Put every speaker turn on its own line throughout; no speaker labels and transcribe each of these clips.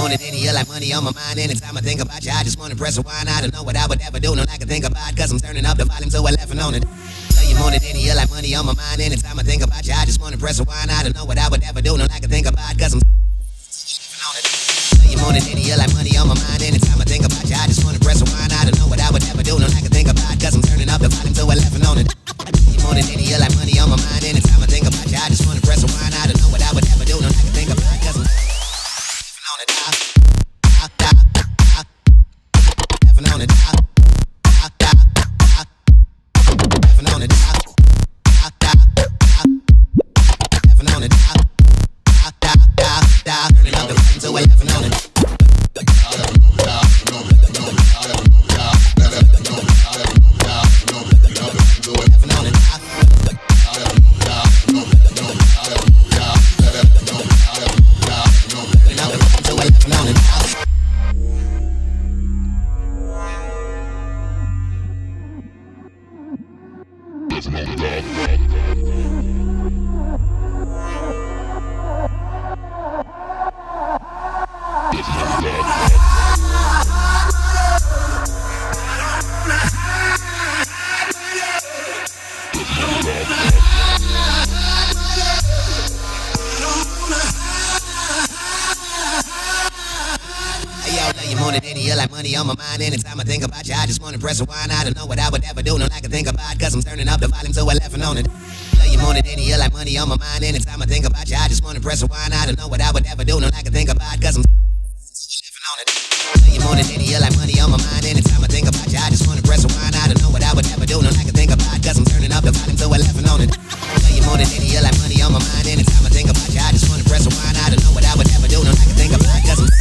morning, then you like money on my mind. Anytime I think about you, I just wanna press rewind. I don't know what I would ever do, no I can think about, cause I'm turning up the volume so I laughing on it. Love you more than any, you like money on my mind. Anytime I think about you, I just wanna press rewind. I don't know what I would ever do, no I can think about, cause I'm laughing on it. Love you more than any, you like money on my mind. Anytime I think about you, I just wanna press rewind. I don't know what I would ever do, no I can think about, cause I'm turning up the volume so I laughing on it. Love you more than any, you like money on my mind. Anytime I think about you, I just wanna press rewind. I don't know what I would ever do, no I can think about, cause I'm laughing on it. Laughing on it. Laughing on it. Laughing on it. Turning up the volume so we're laughing on it. On my mind, anytime I think about you, I just wanna press rewind. I don't know what I would ever do, no I can think about, cause I'm turning up the volume so we're laughing on it. Love you more than any, you like money on my mind. Anytime I think about you, I just wanna press rewind. I don't know what I would ever do, no I can think about, cause I'm laughing on it. Love you more than any, you like money on my mind. Anytime I think about you, I just wanna press rewind. I don't know what I would ever do, no I can think about, cause I'm turning up the volume so we're laughing on it. Love you more than any, you like money on my mind. Anytime I think about you, I just wanna press rewind. I don't know what I would ever do, no I can think about, cause I'm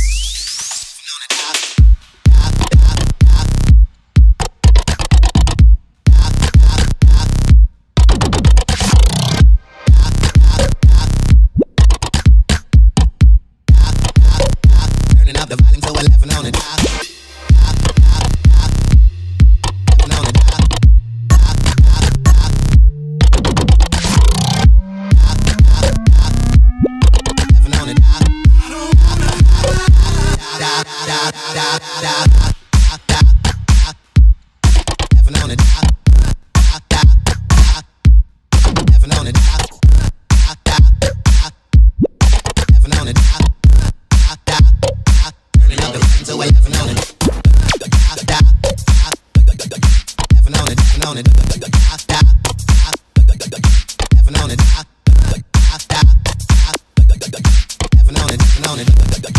the volume so we're laughing on it. On it.